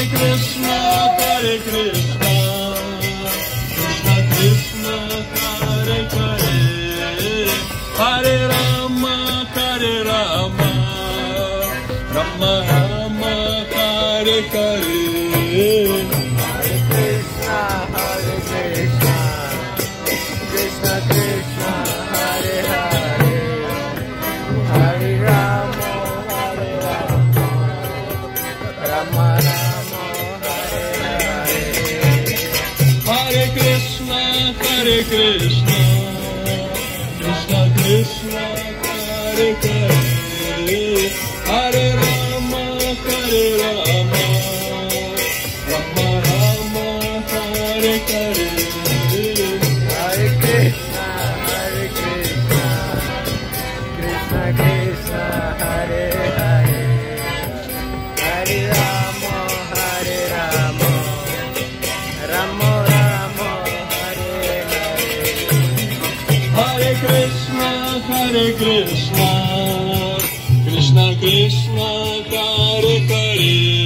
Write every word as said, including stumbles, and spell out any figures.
Krishna, Hare Krishna, Krishna Krishna, Hare Hare, Hare Rama, Hare Rama, Rama Rama, Hare Hare. Hare Krishna, Hare Krishna, Krishna Krishna, Hare Hare, Hare Rama, Hare Rama, Rama Rama, Hare Hare. Hare Krishna, Hare Krishna, Krishna Krishna, Hare Hare, Hare Rama, Hare Rama, Rama Rama, Hare Hare. Hare Krishna, Hare Krishna, Krishna Krishna, Hare Hare, Hare Rama, Hare Rama, Rama Rama, Hare Hare. Hare Krishna, Hare Krishna, Krishna Krishna, Hare Hare.